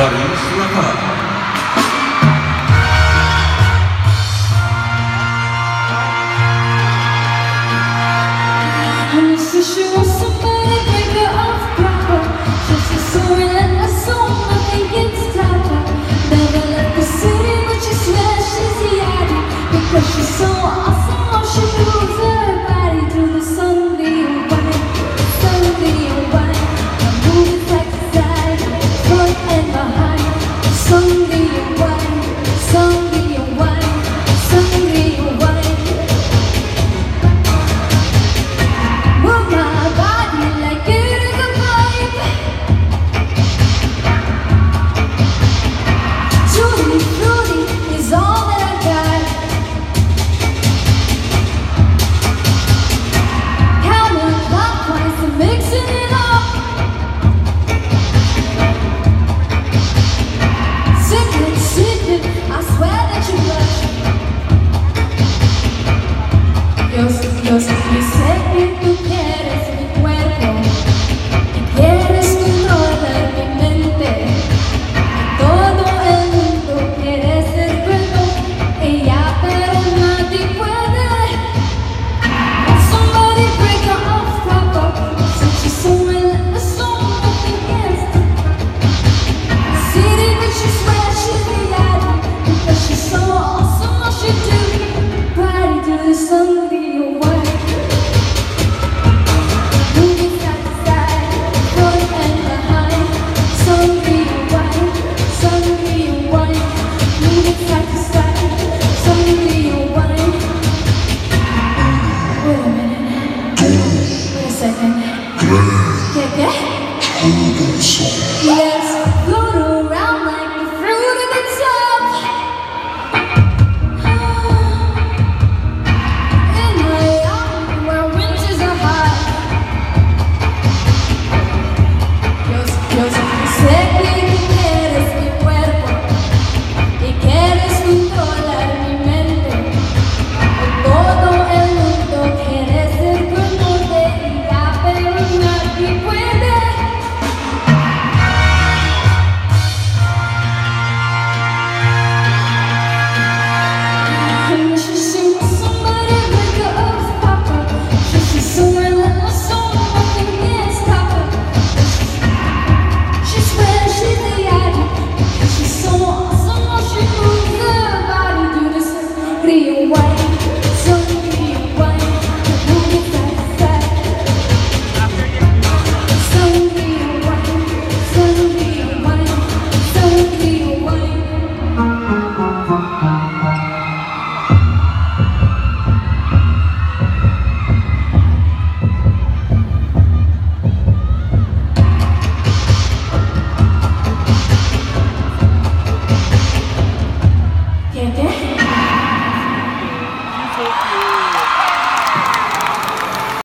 Racal. And if she wants somebody, break her off proper. She's so relentless, so nothing gets tougher. Never left the city, but she swears she's the addict. Because she's so awesome, all she moves her body to the Sangria wine. Sangria wine. I'm moving side to side, front and behind. Sangria wine, Sangria wine, Sangria wine. Move my body like it is a pipe. Tutti frutti is all that I got. Counterclockwise and mixing it up. Secret, secret, I swear that you rush. Yo sé que tú quieres mi cuerpo y quieres controlar mi mente. Todo el mundo quiere ser bueno, ella pero nadie puede. Somebody break her off proper, since she's so relentless, so nothing gets to. City, but she swears she's the addict, because she's so awesome, all she do, party to the Sangria.